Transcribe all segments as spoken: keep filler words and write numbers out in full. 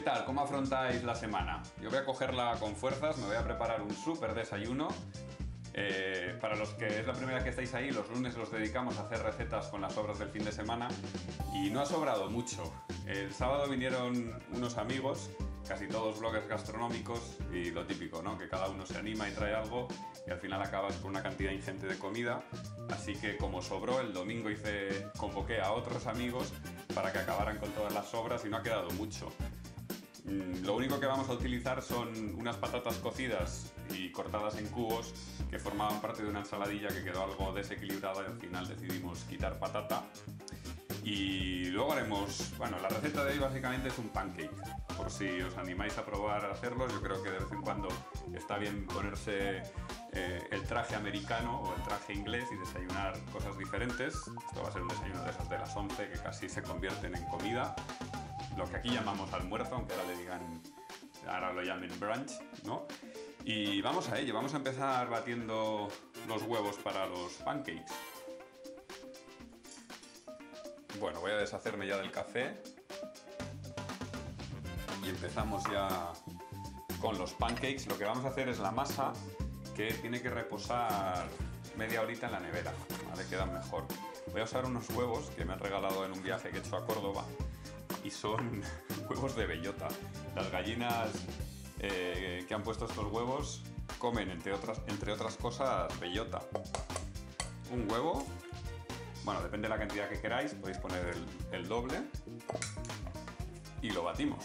tal? ¿Cómo afrontáis la semana? Yo voy a cogerla con fuerzas, me voy a preparar un súper desayuno. Eh, para los que es la primera vez que estáis ahí, los lunes los dedicamos a hacer recetas con las sobras del fin de semana y no ha sobrado mucho. El sábado vinieron unos amigos, casi todos bloggers gastronómicos, y lo típico, ¿no? Que cada uno se anima y trae algo y al final acabas con una cantidad ingente de comida. Así que como sobró, el domingo hice, convoqué a otros amigos para que acabaran con todas las sobras y no ha quedado mucho. Lo único que vamos a utilizar son unas patatas cocidas y cortadas en cubos que formaban parte de una ensaladilla que quedó algo desequilibrada y al final decidimos quitar patata. Y luego haremos, bueno, la receta de hoy básicamente es un pancake. Por si os animáis a probar a hacerlos, yo creo que de vez en cuando está bien ponerse eh, el traje americano o el traje inglés y desayunar cosas diferentes. Esto va a ser un desayuno de esas de las once que casi se convierten en comida. Lo que aquí llamamos almuerzo, aunque ahora le digan, ahora lo llamen brunch, ¿no? Y vamos a ello, vamos a empezar batiendo los huevos para los pancakes. Bueno, voy a deshacerme ya del café y empezamos ya con los pancakes. Lo que vamos a hacer es la masa, que tiene que reposar media horita en la nevera, ¿vale? Quedan mejor. Voy a usar unos huevos que me han regalado en un viaje que he hecho a Córdoba y son huevos de bellota. Las gallinas eh, que han puesto estos huevos comen, entre otras, entre otras cosas, bellota. Un huevo, bueno, depende de la cantidad que queráis, podéis poner el, el doble y lo batimos.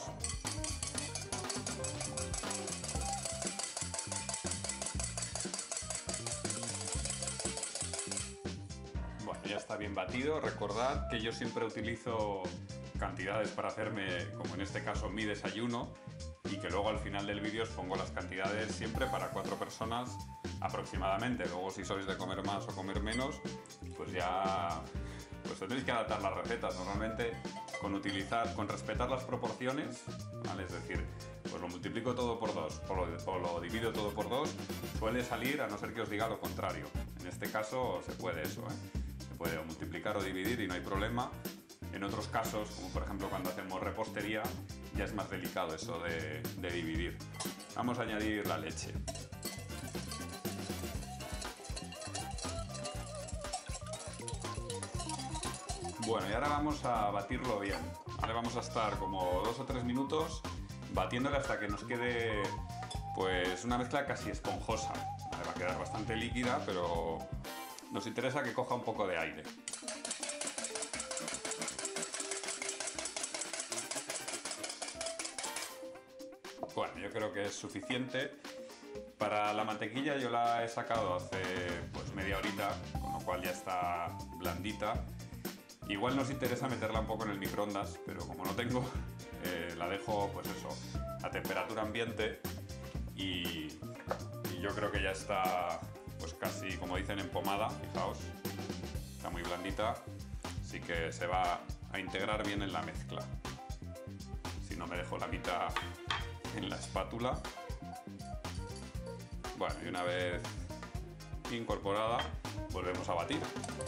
Bueno, ya está bien batido. Recordad que yo siempre utilizo cantidades para hacerme, como en este caso, mi desayuno, y que luego al final del vídeo os pongo las cantidades siempre para cuatro personas aproximadamente. Luego si sois de comer más o comer menos, pues ya pues tendréis que adaptar las recetas. Normalmente con utilizar, con respetar las proporciones, ¿vale? Es decir, pues lo multiplico todo por dos o lo, o lo divido todo por dos, suele salir, a no ser que os diga lo contrario. En este caso se puede eso, ¿eh? Se puede multiplicar o dividir y no hay problema. En otros casos, como por ejemplo cuando hacemos repostería, ya es más delicado eso de, de dividir. Vamos a añadir la leche. Bueno, y ahora vamos a batirlo bien. Ahora vamos a estar como dos o tres minutos batiéndole hasta que nos quede pues una mezcla casi esponjosa. Vale, va a quedar bastante líquida, pero nos interesa que coja un poco de aire. Bueno, yo creo que es suficiente. Para la mantequilla yo la he sacado hace pues media horita, con lo cual ya está blandita. Igual nos interesa meterla un poco en el microondas, pero como no tengo, eh, la dejo pues eso, a temperatura ambiente y, y yo creo que ya está pues casi, como dicen, en pomada, fijaos. Está muy blandita, así que se va a integrar bien en la mezcla. Si no, me dejo la mitad en la espátula. Bueno, y una vez incorporada, volvemos a batir.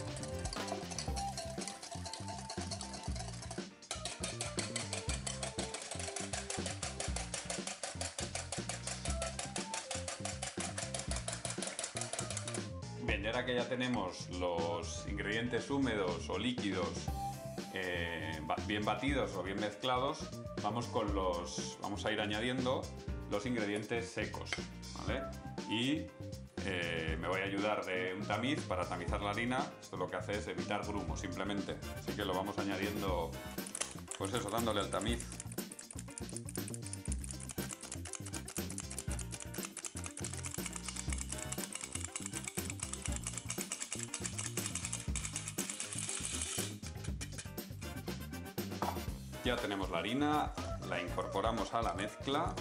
Bien, y ahora que ya tenemos los ingredientes húmedos o líquidos eh, bien batidos o bien mezclados, vamos con los, vamos a ir añadiendo los ingredientes secos, ¿vale? Y eh, me voy a ayudar de un tamiz para tamizar la harina. Esto lo que hace es evitar grumos simplemente, así que lo vamos añadiendo, pues eso, dándole al tamiz. Ya tenemos la harina, la incorporamos a la mezcla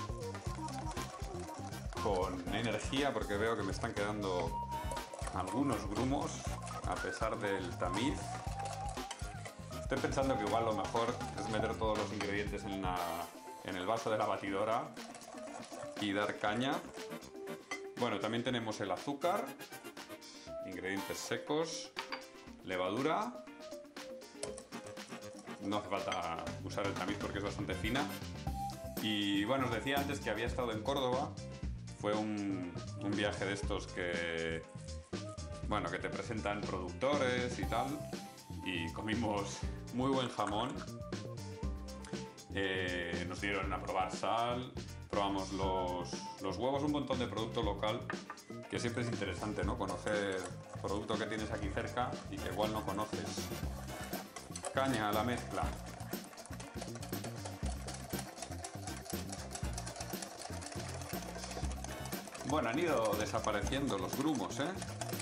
con energía porque veo que me están quedando algunos grumos a pesar del tamiz. Estoy pensando que igual lo mejor es meter todos los ingredientes en, la, en el vaso de la batidora y dar caña. Bueno, también tenemos el azúcar, ingredientes secos, levadura. No hace falta usar el tamiz porque es bastante fina. Y bueno, os decía antes que había estado en Córdoba. Fue un, un viaje de estos que, bueno, que te presentan productores y tal. Y comimos muy buen jamón. Eh, nos dieron a probar sal, probamos los, los huevos, un montón de producto local, que siempre es interesante, ¿no? Conocer producto que tienes aquí cerca y que igual no conoces. Caña a la mezcla. Bueno, han ido desapareciendo los grumos, ¿eh?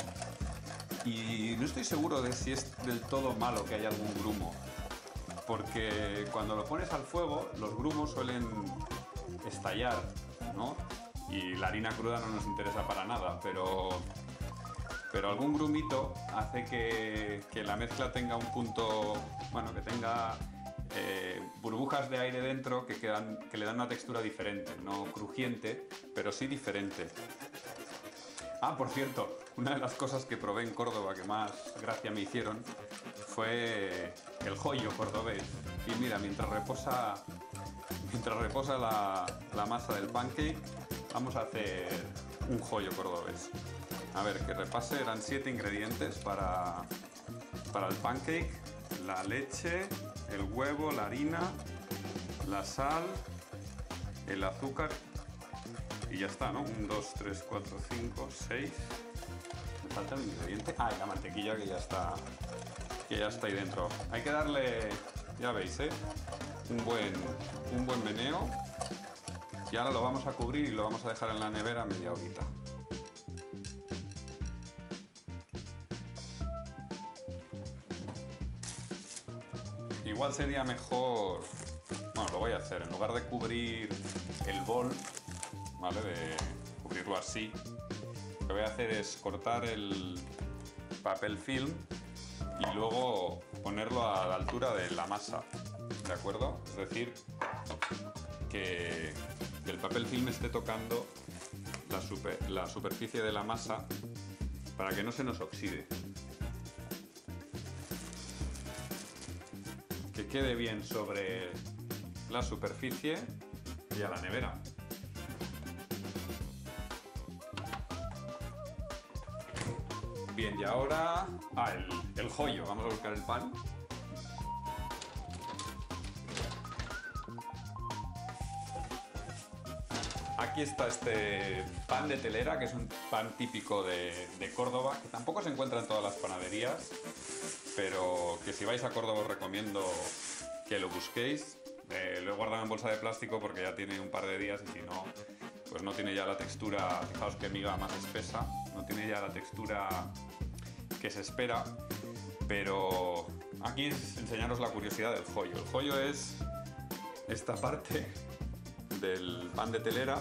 Y no estoy seguro de si es del todo malo que haya algún grumo, porque cuando lo pones al fuego, los grumos suelen estallar, ¿no? Y la harina cruda no nos interesa para nada, pero, pero algún grumito hace que, que la mezcla tenga un punto, bueno, que tenga eh, burbujas de aire dentro que, quedan, que le dan una textura diferente, no crujiente, pero sí diferente. Ah, por cierto, una de las cosas que probé en Córdoba que más gracia me hicieron fue el joyo cordobés. Y mira, mientras reposa, mientras reposa la, la masa del pancake, vamos a hacer un joyo cordobés. A ver, que repase, eran siete ingredientes para, para el pancake: la leche, el huevo, la harina, la sal, el azúcar y ya está, ¿no? un, dos, tres, cuatro, cinco, seis. Me falta un ingrediente. Ah, y la mantequilla que ya está, que ya está ahí dentro. Hay que darle, ya veis, ¿eh? Un buen, un buen meneo. Y ahora lo vamos a cubrir y lo vamos a dejar en la nevera media horita. Igual sería mejor, bueno, lo voy a hacer, en lugar de cubrir el bol, ¿vale? De cubrirlo así, lo que voy a hacer es cortar el papel film y luego ponerlo a la altura de la masa, ¿de acuerdo? Es decir, que el papel film esté tocando la, super, la superficie de la masa para que no se nos oxide. Que quede bien sobre la superficie y a la nevera. Bien, y ahora... Ah, el, el joyo. Vamos a buscar el pan. Aquí está este pan de telera, que es un pan típico de, de Córdoba, que tampoco se encuentra en todas las panaderías, pero que si vais a Córdoba os recomiendo que lo busquéis. Eh, lo he guardado en bolsa de plástico porque ya tiene un par de días y si no, pues no tiene ya la textura, fijaos que miga más espesa, no tiene ya la textura que se espera, pero aquí es enseñaros la curiosidad del joyo. El joyo es esta parte del pan de telera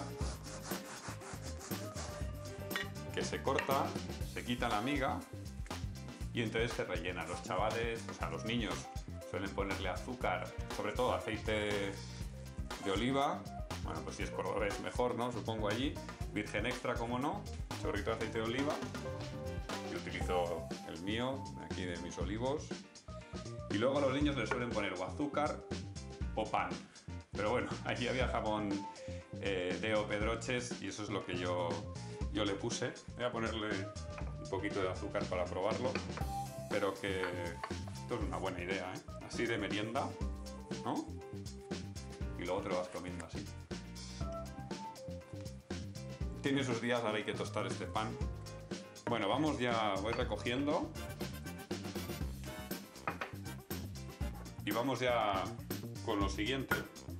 que se corta, se quita la miga y entonces se rellena. Los chavales, o sea, los niños suelen ponerle azúcar, sobre todo aceite de oliva, bueno, pues si es cordobés mejor, ¿no? Supongo allí, virgen extra, como no, chorrito de aceite de oliva. Yo utilizo el mío, aquí de mis olivos. Y luego a los niños les suelen poner o azúcar o pan. Pero bueno, allí había jamón eh, de O Pedroches y eso es lo que yo, yo le puse. Voy a ponerle un poquito de azúcar para probarlo, pero que esto es una buena idea, ¿eh? Así de merienda, ¿no? Y luego te lo vas comiendo así. Tiene sus días, ahora hay que tostar este pan. Bueno, vamos ya, voy recogiendo. Y vamos ya con lo siguiente.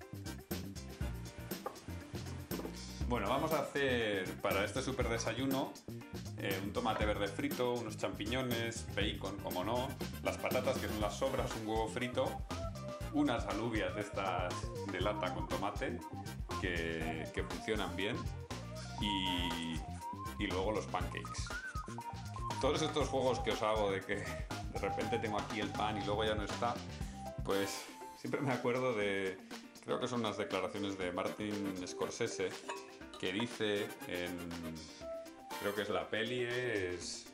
Bueno, vamos a hacer para este super desayuno eh, un tomate verde frito, unos champiñones, bacon, como no, las patatas que son las sobras, un huevo frito, unas alubias de estas de lata con tomate que, que funcionan bien y, y luego los pancakes. Todos estos juegos que os hago de que de repente tengo aquí el pan y luego ya no está, pues siempre me acuerdo de, creo que son unas declaraciones de Martin Scorsese, que dice en, creo que es la peli, es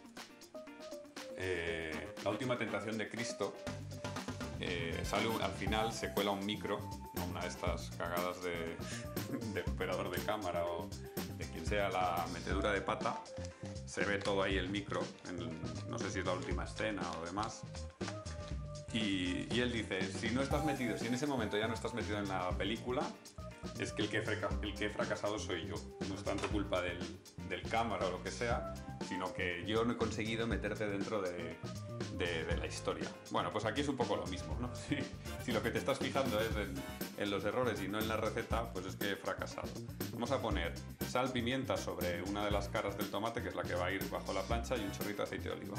eh, La última tentación de Cristo, eh, sale un, al final se cuela un micro, una una de estas cagadas de, de operador de cámara o de quien sea la metedura de pata, se ve todo ahí el micro, en, no sé si es la última escena o demás. Y, y él dice, si no estás metido, si en ese momento ya no estás metido en la película, es que el que, el que he fracasado soy yo. No es tanto culpa del, del cámara o lo que sea, sino que yo no he conseguido meterte dentro de, de, de la historia. Bueno, pues aquí es un poco lo mismo, ¿no? Si, si lo que te estás fijando es en, en los errores y no en la receta, pues es que he fracasado. Vamos a poner sal, pimienta sobre una de las caras del tomate, que es la que va a ir bajo la plancha, y un chorrito de aceite de oliva.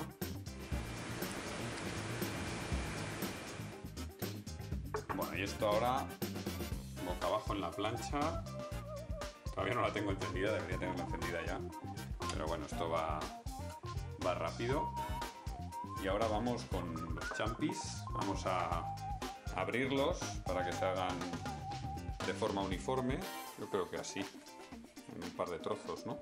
Bueno, y esto ahora boca abajo en la plancha. Todavía no la tengo encendida, debería tenerla encendida ya. Pero bueno, esto va, va rápido. Y ahora vamos con los champis. Vamos a abrirlos para que se hagan de forma uniforme. Yo creo que así, en un par de trozos, ¿no?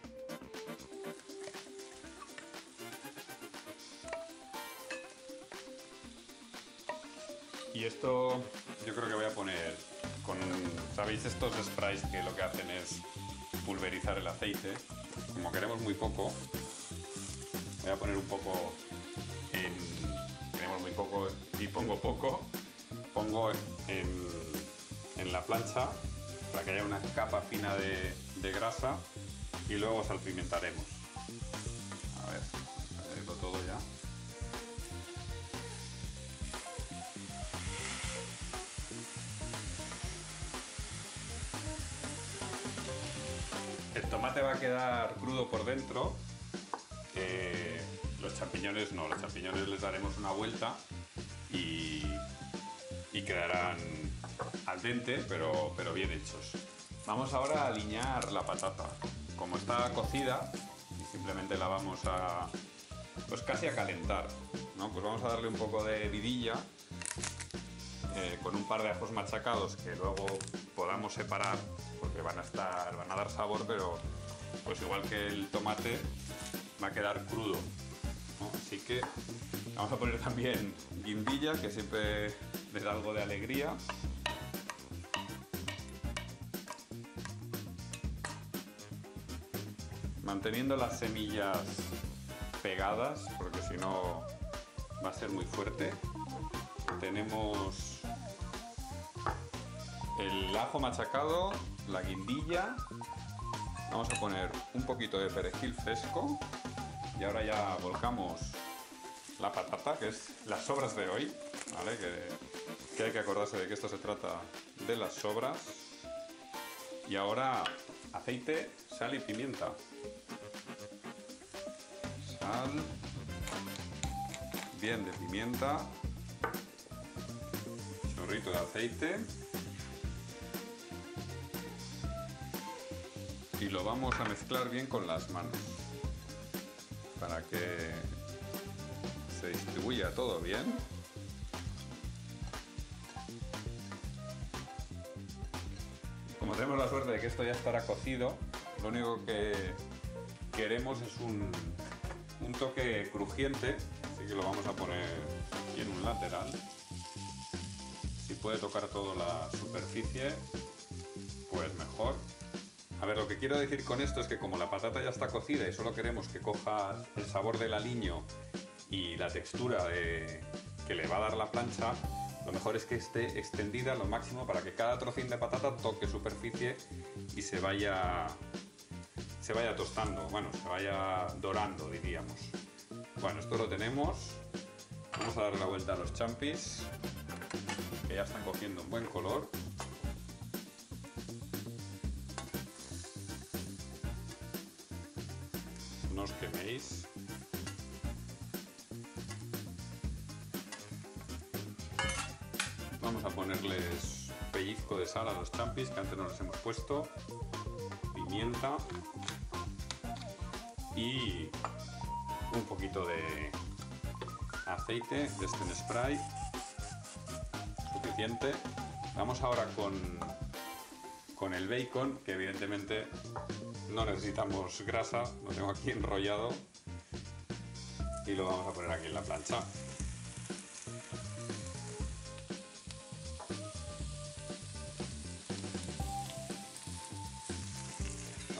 Y esto yo creo que voy a poner con, ¿sabéis estos sprays que lo que hacen es pulverizar el aceite? Como queremos muy poco, voy a poner un poco en... queremos muy poco y pongo poco, pongo en, en la plancha para que haya una capa fina de, de grasa y luego salpimentaremos. A ver, acerco todo ya. El tomate va a quedar crudo por dentro, eh, los champiñones no, los champiñones les daremos una vuelta y, y quedarán al dente, pero, pero bien hechos. Vamos ahora a aliñar la patata. Como está cocida, simplemente la vamos a, pues casi a calentar, ¿no? Pues vamos a darle un poco de vidilla eh, con un par de ajos machacados que luego podamos separar, porque van a estar, van a dar sabor, pero pues igual que el tomate va a quedar crudo, ¿no? Así que vamos a poner también guindilla, que siempre le da algo de alegría. Manteniendo las semillas pegadas, porque si no va a ser muy fuerte. Tenemos el ajo machacado, la guindilla. Vamos a poner un poquito de perejil fresco. Y ahora ya volcamos la patata, que es las sobras de hoy, ¿vale? Que, que hay que acordarse de que esto se trata de las sobras. Y ahora aceite, sal y pimienta. Sal, bien de pimienta, chorrito de aceite y lo vamos a mezclar bien con las manos para que se distribuya todo bien. Como tenemos la suerte de que esto ya estará cocido, lo único que queremos es un un toque crujiente, así que lo vamos a poner aquí en un lateral. Si puede tocar toda la superficie, pues mejor. A ver, lo que quiero decir con esto es que como la patata ya está cocida y solo queremos que coja el sabor del aliño y la textura de, que le va a dar la plancha, lo mejor es que esté extendida lo máximo para que cada trocín de patata toque superficie y se vaya se vaya tostando, bueno, se vaya dorando, diríamos. Bueno, esto lo tenemos. Vamos a darle la vuelta a los champis, que ya están cogiendo un buen color. No os queméis. Vamos a ponerles pellizco de sal a los champis, que antes no los hemos puesto. Pimienta. Y un poquito de aceite de este spray, suficiente. Vamos ahora con, con el bacon, que evidentemente no necesitamos grasa, lo tengo aquí enrollado y lo vamos a poner aquí en la plancha.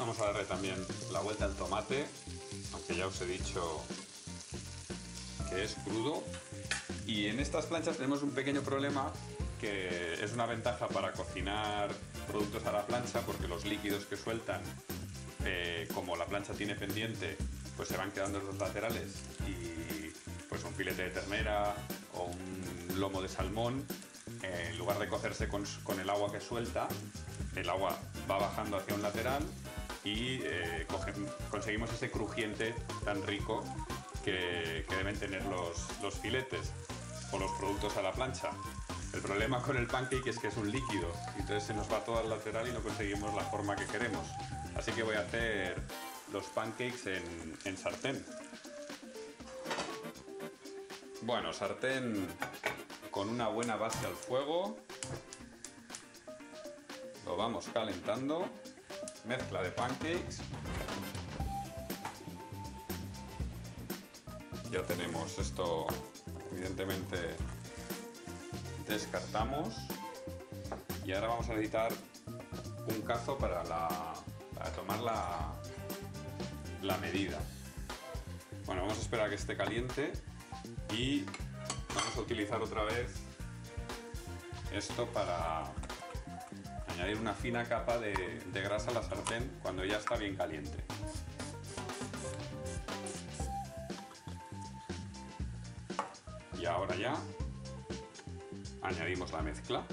Vamos a darle también la vuelta al tomate, aunque ya os he dicho que es crudo. Y en estas planchas tenemos un pequeño problema que es una ventaja para cocinar productos a la plancha, porque los líquidos que sueltan, eh, como la plancha tiene pendiente, pues se van quedando en los laterales, y pues un filete de ternera o un lomo de salmón, eh, en lugar de cocerse con, con el agua que suelta, el agua va bajando hacia un lateral y eh, cogen, conseguimos ese crujiente tan rico que, que deben tener los, los filetes o los productos a la plancha. El problema con el pancake es que es un líquido, entonces se nos va todo al lateral y no conseguimos la forma que queremos. Así que voy a hacer los pancakes en, en sartén. Bueno, sartén con una buena base al fuego. Lo vamos calentando. Mezcla de pancakes. Ya tenemos esto, evidentemente descartamos. Y ahora vamos a necesitar un cazo para, la, para tomar la, la medida. Bueno, vamos a esperar a que esté caliente y vamos a utilizar otra vez esto para añadir una fina capa de, de grasa a la sartén cuando ya está bien caliente. Y ahora ya añadimos la mezcla.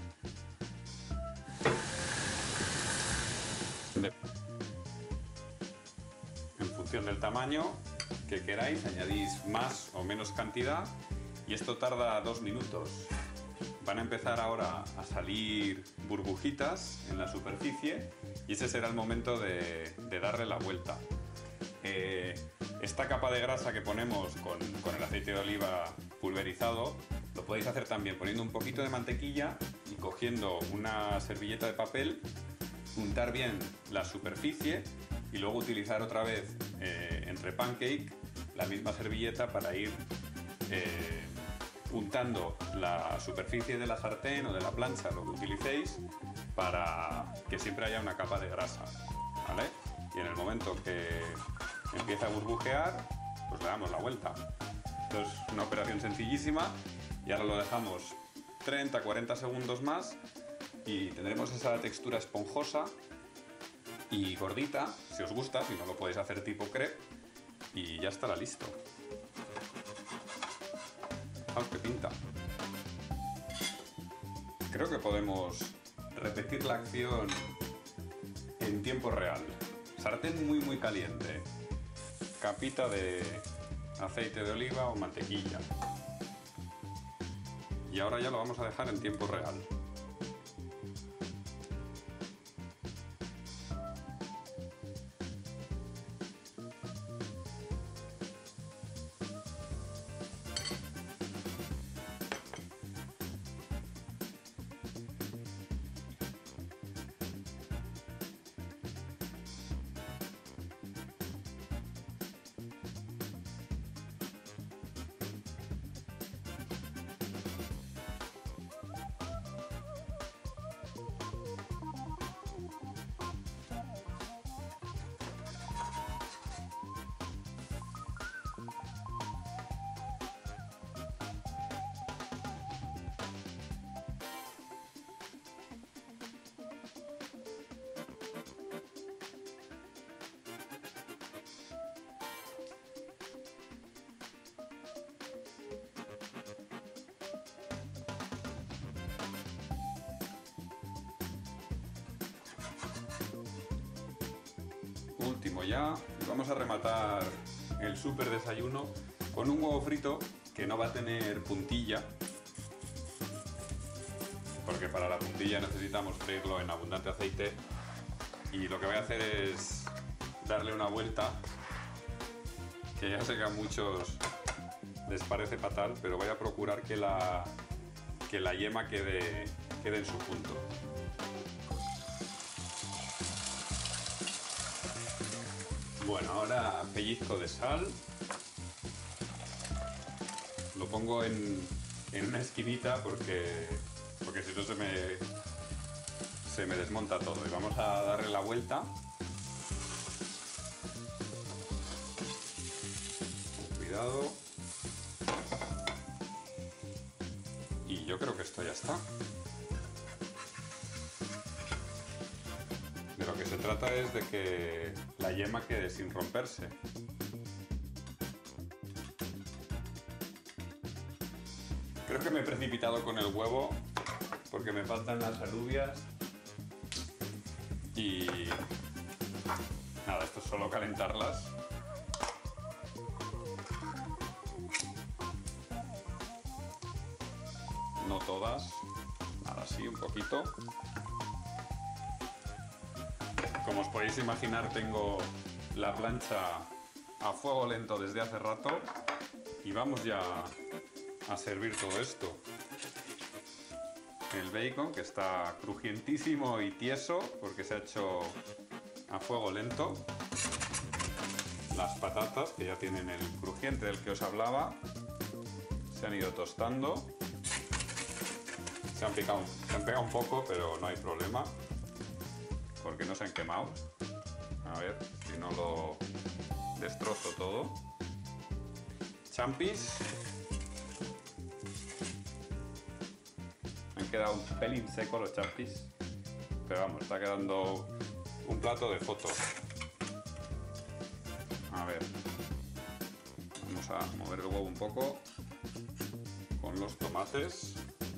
En función del tamaño que queráis, añadís más o menos cantidad, y esto tarda dos minutos. Van a empezar ahora a salir burbujitas en la superficie y ese será el momento de, de darle la vuelta. Eh, esta capa de grasa que ponemos con, con el aceite de oliva pulverizado, lo podéis hacer también poniendo un poquito de mantequilla y cogiendo una servilleta de papel, untar bien la superficie y luego utilizar otra vez eh, entre pancake la misma servilleta para ir eh, untando la superficie de la sartén o de la plancha, lo que utilicéis, para que siempre haya una capa de grasa, ¿vale? Y en el momento que empieza a burbujear, pues le damos la vuelta. Esto es una operación sencillísima y ahora lo dejamos treinta a cuarenta segundos más y tendremos esa textura esponjosa y gordita, si os gusta, si no lo podéis hacer tipo crepe, y ya estará listo. ¡Ah, qué pinta! Creo que podemos repetir la acción en tiempo real. Sartén muy muy caliente, capita de aceite de oliva o mantequilla. Y ahora ya lo vamos a dejar en tiempo real. Último ya, y vamos a rematar el súper desayuno con un huevo frito que no va a tener puntilla, porque para la puntilla necesitamos freírlo en abundante aceite, y lo que voy a hacer es darle una vuelta, que ya sé que a muchos les parece fatal, pero voy a procurar que la, que la yema quede, quede en su punto. Bueno, ahora pellizco de sal, lo pongo en, en una esquinita porque, porque si no se me, se me desmonta todo. Y vamos a darle la vuelta cuidado. Y yo creo que esto ya está. De lo que se trata es de que la yema quede sin romperse. Creo que me he precipitado con el huevo porque me faltan las alubias. Y nada, esto es solo calentarlas. No todas, nada, así un poquito. Como os podéis imaginar, tengo la plancha a fuego lento desde hace rato y vamos ya a servir todo esto. El bacon, que está crujientísimo y tieso porque se ha hecho a fuego lento. Las patatas, que ya tienen el crujiente del que os hablaba, se han ido tostando. Se han picado, se han pegado un poco, pero no hay problema porque no se han quemado. A ver si no lo destrozo todo. Champis. Me han quedado un pelín seco los champis, pero vamos, está quedando un plato de foto. A ver, vamos a mover el huevo un poco con los tomates.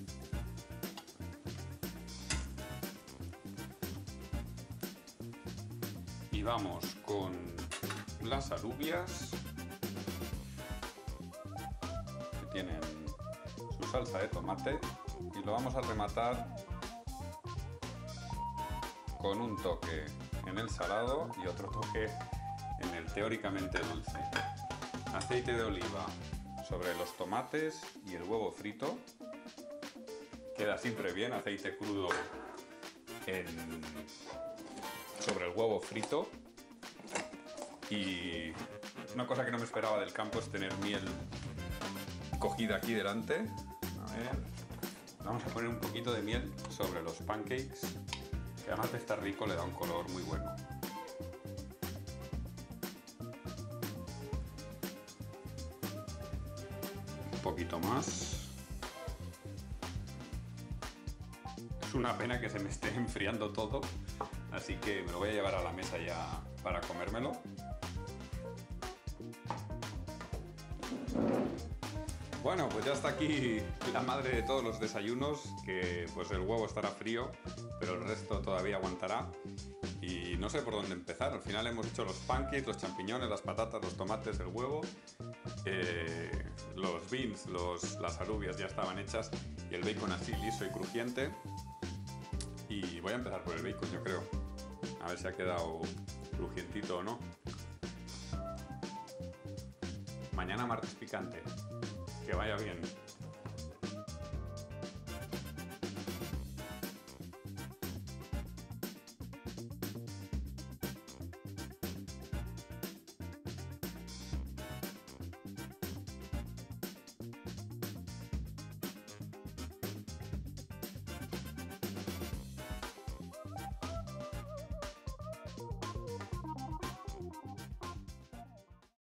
Y vamos con las alubias, que tienen su salsa de tomate, y lo vamos a rematar con un toque en el salado y otro toque en el teóricamente dulce. Aceite de oliva sobre los tomates y el huevo frito. Queda siempre bien aceite crudo en... sobre el huevo frito. Y una cosa que no me esperaba del campo es tener miel cogida aquí delante. A ver, vamos a poner un poquito de miel sobre los pancakes, que además de estar rico le da un color muy bueno. Un poquito más. Es una pena que se me esté enfriando todo, así que me lo voy a llevar a la mesa ya para comérmelo. Bueno, pues ya está aquí la madre de todos los desayunos, que pues el huevo estará frío, pero el resto todavía aguantará. Y no sé por dónde empezar. Al final hemos hecho los pancakes, los champiñones, las patatas, los tomates, el huevo. Eh, los beans, los, las alubias ya estaban hechas y el bacon así liso y crujiente. Y voy a empezar por el bacon, yo creo. A ver si ha quedado crujientito o no. Mañana martes picante. Que vaya bien.